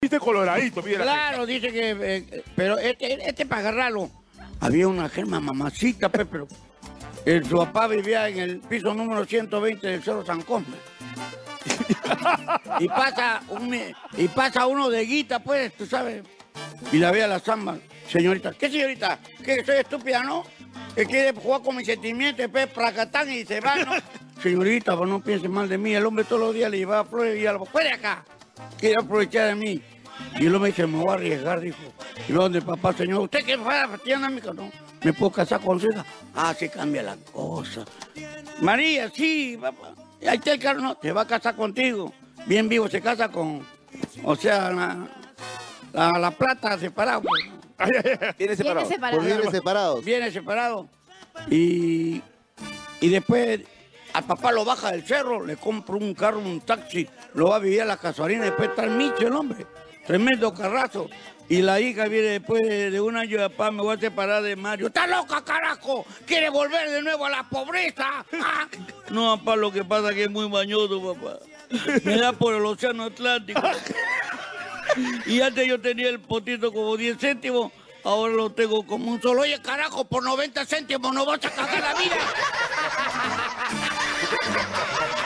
Viste coloradito, mira. Claro, dice que... pero este para agarrarlo. Había una germa mamacita, pues, pero... su papá vivía en el piso número 120 del Cerro San Cosme. y pasa uno de guita, pues, tú sabes. Y la ve a la samba. Señorita, ¿qué señorita? ¿Que soy estúpida, no? Que quiere jugar con mis sentimientos, pues, placatán y se va, ¿no? Señorita, pues no piense mal de mí. El hombre todos los días le llevaba flores y algo. ¡Fuera acá! Quiere aprovechar de mí. Y el hombre dice, me voy a arriesgar, dijo. Y luego donde papá, señor, ¿usted qué tiene amigo? No, ¿me puedo casar con su hija? Ah, se cambia la cosa. María, sí, papá. Ahí está el carro, no, te va a casar contigo. Bien vivo, se casa con, o sea, la plata separada. Pues. Viene separado. Vienen separados. Viene separado. Y después al papá lo baja del cerro, le compra un carro, un taxi, lo va a vivir a la casuarina, después está el Micho, el hombre. Tremendo carrazo. Y la hija viene después de un año de papá, me voy a separar de Mario. ¡Está loca, carajo! ¿Quiere volver de nuevo a la pobreza? ¿Ah? No, papá, lo que pasa es que es muy bañoso, papá. Me da por el océano Atlántico. Y antes yo tenía el potito como 10 céntimos, ahora lo tengo como un solo. Oye, carajo, por 90 céntimos no vas a cagar la vida.